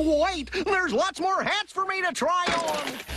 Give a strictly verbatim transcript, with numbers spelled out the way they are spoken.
Wait, there's lots more hats for me to try on.